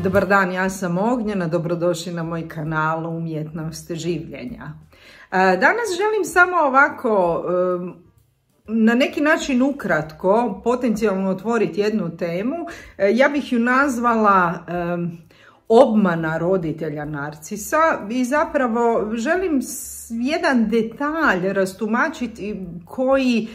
Dobar dan, ja sam Ognjena, dobrodošli na moj kanal Umjetnost življenja. Danas želim samo ovako, na neki način ukratko, potencijalno otvoriti jednu temu. Ja bih ju nazvala obmana roditelja narcisa i zapravo želim jedan detalj rastumačiti koji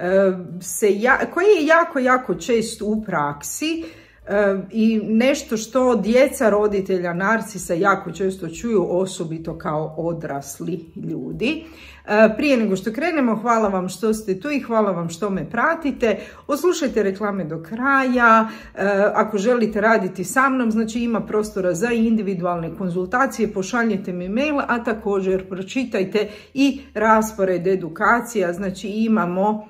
je jako čest u praksi i nešto što djeca roditelja narcisa jako često čuju, osobito kao odrasli ljudi. Prije nego što krenemo, hvala vam što ste tu i hvala vam što me pratite. Oslušajte reklame do kraja. Ako želite raditi sa mnom, znači ima prostora za individualne konzultacije, pošaljite mi mail, a također pročitajte i raspored edukacija. Znači imamo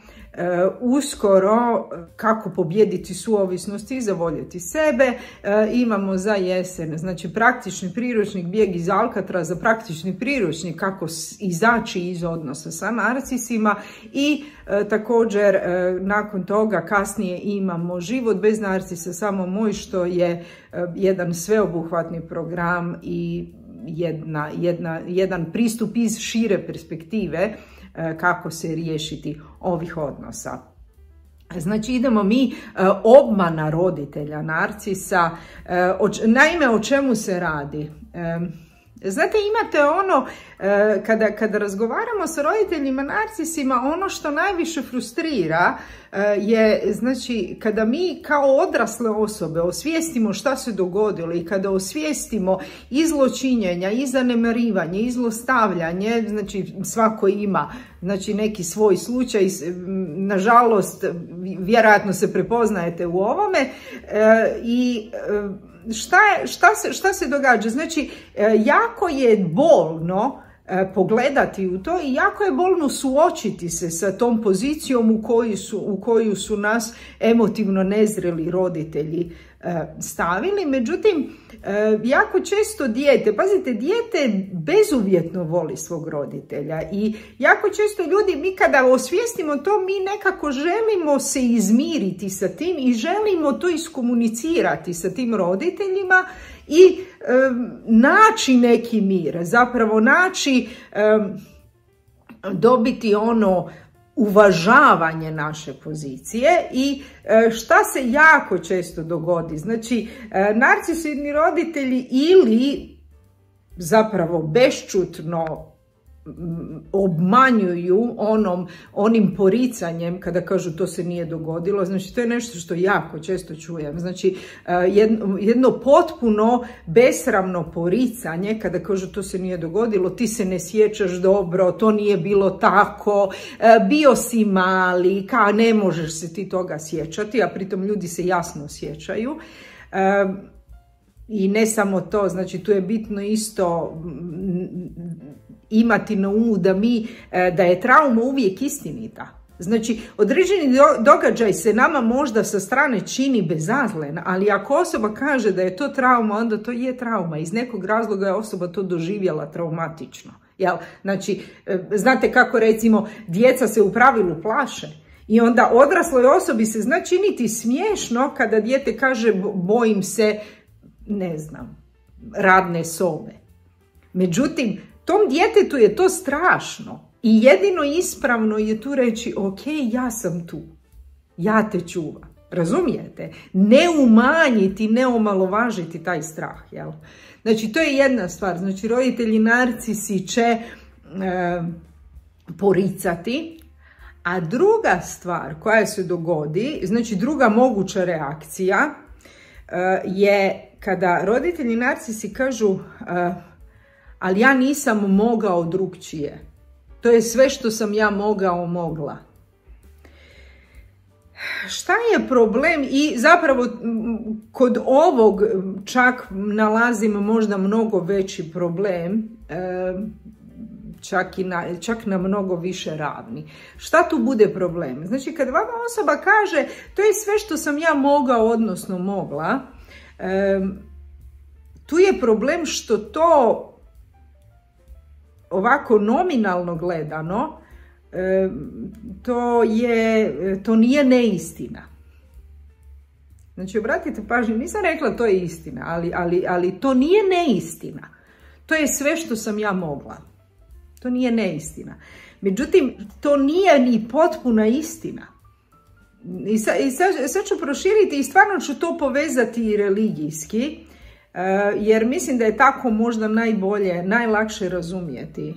uskoro kako pobijediti suovisnost i zavoljeti sebe. Imamo za jesen, znači praktični priručnik bijeg iz Alcatraza, praktični priručnik kako izaći iz odnosa sa narcisima i također nakon toga kasnije imamo život bez narcisa, samo moj, što je jedan sveobuhvatni program i jedan pristup iz šire perspektive kako se riješiti ovih odnosa. Znači idemo mi, obmana roditelja narcisa. Naime, o čemu se radi? Znate, imate ono, kada razgovaramo sa roditeljima narcisima, ono što najviše frustrira je, znači, kada mi kao odrasle osobe osvijestimo šta se dogodilo i kada osvijestimo i zločinjenja, i zanemarivanje, i zlostavljanje, znači svako ima, znači, neki svoj slučaj, nažalost, vjerojatno se prepoznajete u ovome i šta se događa? Znači, jako je bolno pogledati u to i jako je bolno suočiti se sa tom pozicijom u koju su nas emotivno nezreli roditelji stavili. Međutim, jako često dijete, pazite, dijete bezuvjetno voli svog roditelja i jako često ljudi, mi kada osvijestimo to, mi nekako želimo se izmiriti sa tim i želimo to iskomunicirati sa tim roditeljima i naći neki mir, zapravo dobiti ono uvažavanje naše pozicije. I šta se jako često dogodi? Znači, narcisoidni roditelji ili zapravo bešćutno obmanjuju onim poricanjem kada kažu to se nije dogodilo. Znači, to je nešto što jako često čujem. Znači, jedno potpuno besramno poricanje kada kažu to se nije dogodilo, ti se ne sjećaš dobro, to nije bilo tako, bio si mali, ne možeš se ti toga sjećati, a pritom ljudi se jasno sjećaju. I ne samo to, znači tu je bitno isto imati na umu da je trauma uvijek istinita. Znači, određeni događaj se nama možda sa strane čini bezazlen, ali ako osoba kaže da je to trauma, onda to je trauma. Iz nekog razloga je osoba to doživjela traumatično. Jel? Znači, znate kako, recimo, djeca se u pravilu plaše. I onda odrasloj osobi se zna činiti smiješno kada dijete kaže bojim se, ne znam, radne sobe. Međutim, tom djetetu je to strašno i jedino ispravno je tu reći ok, ja sam tu, ja te čuvam. Razumijete? Ne umanjiti, ne omalovažiti taj strah. Jel? Znači, to je jedna stvar. Znači, roditelji narcisi će poricati, a druga stvar koja se dogodi, znači druga moguća reakcija je kada roditelji narcisi kažu ali ja nisam mogao drugčije. To je sve što sam ja mogla. Šta je problem? I zapravo kod ovog čak nalazim možda mnogo veći problem, čak na mnogo više ravni. Šta tu bude problem? Znači, kad vama osoba kaže to je sve što sam ja mogao, odnosno mogla, tu je problem što to ovako nominalno gledano, to nije neistina. Znači, obratite pažnju, nisam rekla to je istina, ali to nije neistina. To je sve što sam ja mogla. To nije neistina. Međutim, to nije ni potpuna istina. I sad ću proširiti i stvarno ću to povezati i religijski, jer mislim da je tako možda najbolje, najlakše razumjeti.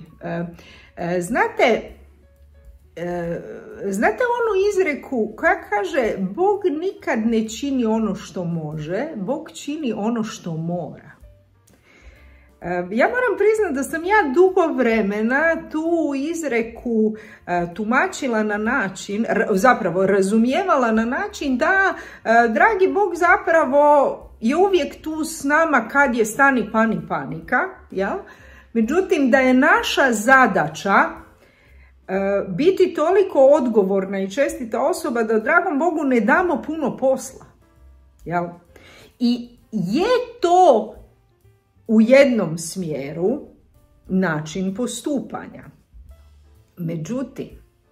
Znate onu izreku koja kaže Bog nikad ne čini ono što može, Bog čini ono što mora. Ja moram priznati da sam ja dugo vremena tu izreku tumačila na način, zapravo razumijevala na način da dragi Bog zapravo je uvijek tu s nama kad je stani pani panika, jel? Međutim da je naša zadaća biti toliko odgovorna i čestita osoba da dragom Bogu ne damo puno posla, jel? I je to u jednom smjeru način postupanja. Međutim,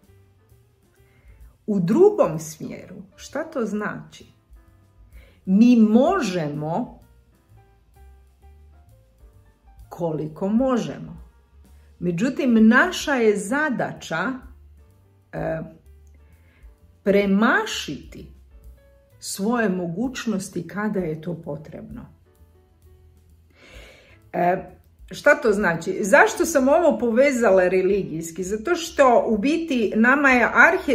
u drugom smjeru, šta to znači? Mi možemo koliko možemo. Međutim, naša je zadaća premašiti svoje mogućnosti kada je to potrebno. Šta to znači? Zašto sam ovo povezala religijski? Zato što u biti nama je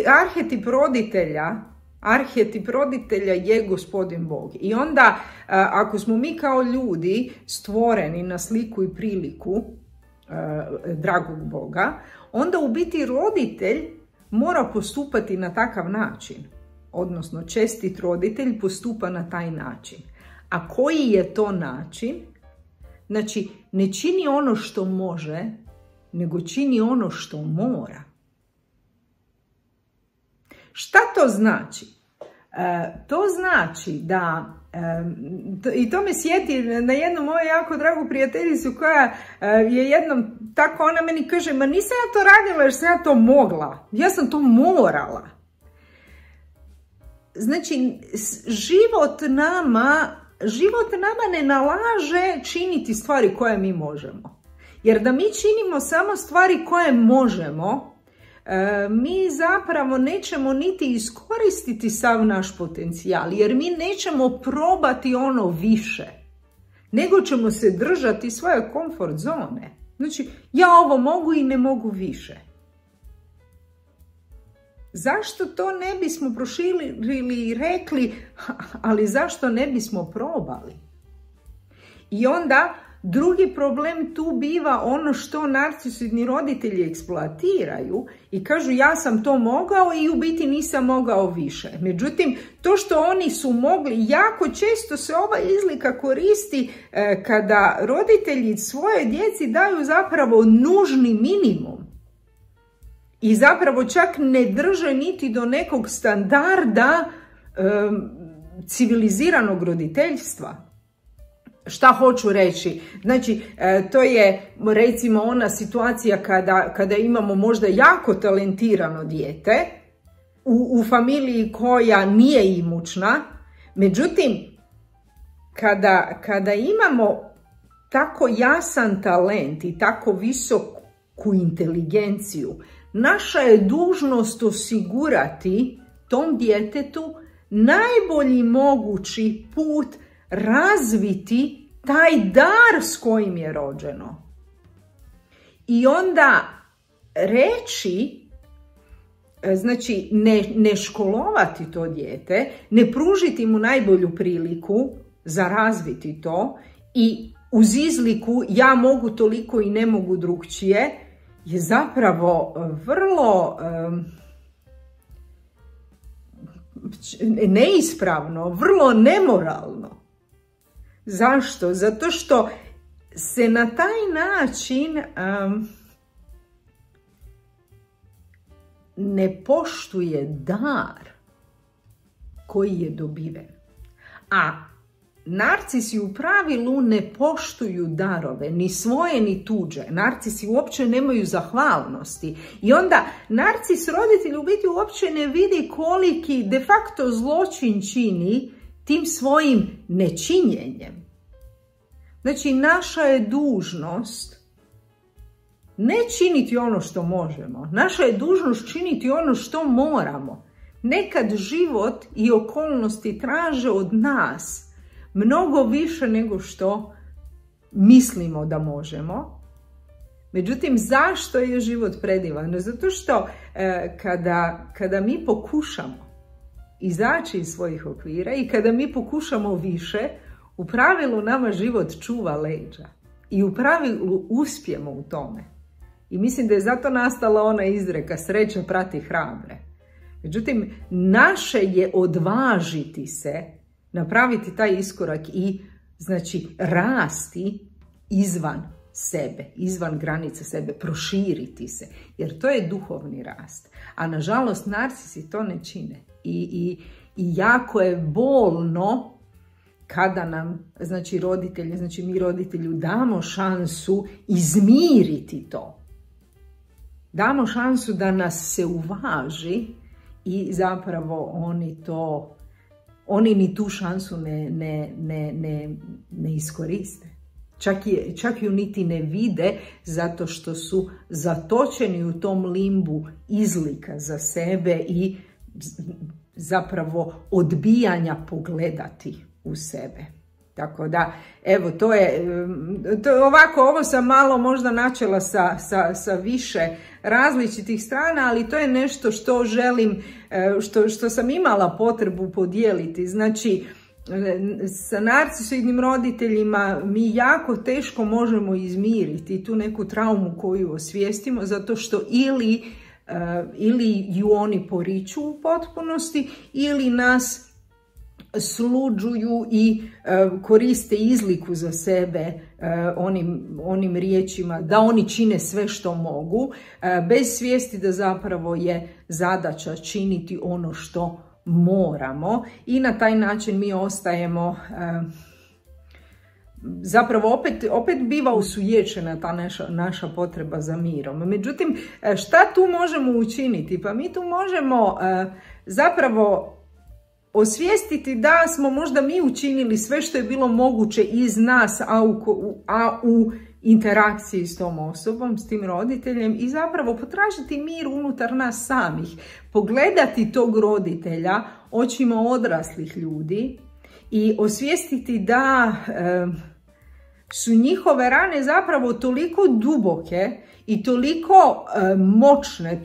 arhetip roditelja je Gospodin Bog. I onda ako smo mi kao ljudi stvoreni na sliku i priliku dragog Boga, onda u biti roditelj mora postupati na takav način. Odnosno čestit roditelj postupa na taj način. A koji je to način? Znači, ne čini ono što može, nego čini ono što mora. Šta to znači? To znači da, i to me sjeti na jednu moju jako dragu prijateljicu koja je jednom tako, ona meni kaže, ma nisam ja to radila jer sam ja to mogla, ja sam to morala. Znači, život nama ne nalaže činiti stvari koje mi možemo. Jer da mi činimo samo stvari koje možemo, mi zapravo nećemo niti iskoristiti sav naš potencijal, jer mi nećemo probati ono više, nego ćemo se držati svoje komfort zone. Znači, ja ovo mogu i ne mogu više. Zašto to ne bismo proširili i rekli, ali zašto ne bismo probali? I onda drugi problem tu biva ono što narcisoidni roditelji eksploatiraju i kažu ja sam to mogao i u biti nisam mogao više. Međutim, to što oni su mogli, jako često se ova izlika koristi kada roditelji svoje djeci daju zapravo nužni minimum. I zapravo čak ne drže niti do nekog standarda civiliziranog roditeljstva. Šta hoću reći? Znači, to je recimo ona situacija kada imamo možda jako talentirano dijete u familiji koja nije imućna. Međutim, kada imamo tako jasan talent i tako visoku inteligenciju, naša je dužnost osigurati tom djetetu najbolji mogući put razviti taj dar s kojim je rođeno. I onda reći, znači ne školovati to dijete, ne pružiti mu najbolju priliku za razviti to i uz izliku ja mogu toliko i ne mogu drugčije, je zapravo vrlo neispravno, vrlo nemoralno. Zašto? Zato što se na taj način ne poštuje dar koji je dobiven. A narcisi u pravilu ne poštuju darove, ni svoje ni tuđe. Narcisi uopće nemaju zahvalnosti. I onda narcis roditelj u biti uopće ne vidi koliki de facto zločin čini tim svojim nečinjenjem. Znači, naša je dužnost ne činiti ono što možemo. Naša je dužnost činiti ono što moramo. Nekad život i okolnosti traže od nas mnogo više nego što mislimo da možemo. Međutim, zašto je život predivan? Zato što kada mi pokušamo izaći iz svojih okvira i kada mi pokušamo više, u pravilu nama život čuva leđa. I u pravilu uspijemo u tome. I mislim da je zato nastala ona izreka sreća prati hrabre. Međutim, naše je odvažiti se, napraviti taj iskorak i znači rasti izvan sebe, izvan granica sebe, proširiti se. Jer to je duhovni rast. A nažalost, narcisi to ne čine. I jako je bolno kada nam, znači roditelji, znači mi roditelju damo šansu izmiriti to. Damo šansu da nas se uvaži i zapravo oni ni tu šansu ne iskoriste. Čak ju niti ne vide zato što su zatočeni u tom limbu izlika za sebe i zapravo odbijanja pogledati u sebe. Tako da, evo, to je ovako, ovo sam malo možda načela sa više različitih strana, ali to je nešto što želim, što sam imala potrebu podijeliti. Znači, sa narcisoidnim roditeljima mi jako teško možemo izmiriti tu neku traumu koju osvijestimo, zato što ili ju oni poriču u potpunosti, ili nas sluđuju i koriste izliku za sebe onim riječima da oni čine sve što mogu, bez svijesti da zapravo je zadaća činiti ono što moramo, i na taj način mi ostajemo, zapravo opet biva osujećena ta naša potreba za mirom. Međutim, šta tu možemo učiniti? Pa mi tu možemo zapravo osvijestiti da smo možda mi učinili sve što je bilo moguće iz nas, a u interakciji s tom osobom, s tim roditeljem, i zapravo potražiti mir unutar nas samih. Pogledati tog roditelja očima odraslih ljudi i osvijestiti da su njihove rane zapravo toliko duboke i toliko moćne,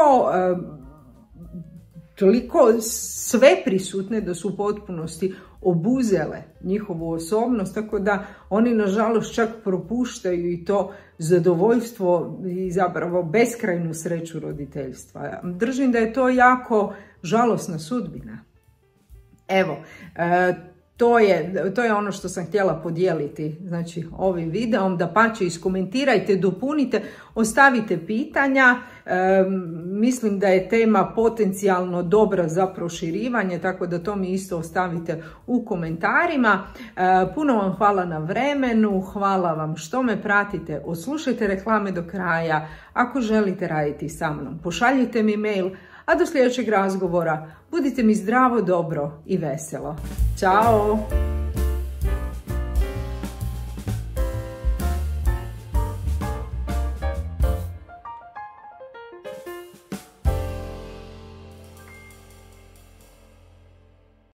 toliko sveprisutne da su u potpunosti obuzele njihovu osobnost, tako da oni nažalost čak propuštaju i to zadovoljstvo i zapravo beskrajnu sreću roditeljstva. Držim da je to jako žalosna sudbina. Evo, to je ono što sam htjela podijeliti, znači, ovim videom. Dapače, iskomentirajte, dopunite, ostavite pitanja. Mislim da je tema potencijalno dobra za proširivanje, tako da to mi isto ostavite u komentarima. Puno vam hvala na vremenu, hvala vam što me pratite, odslušajte reklame do kraja. Ako želite raditi sa mnom, pošaljite mi mail, a do sljedećeg razgovora budite mi zdravo, dobro i veselo. Ćao!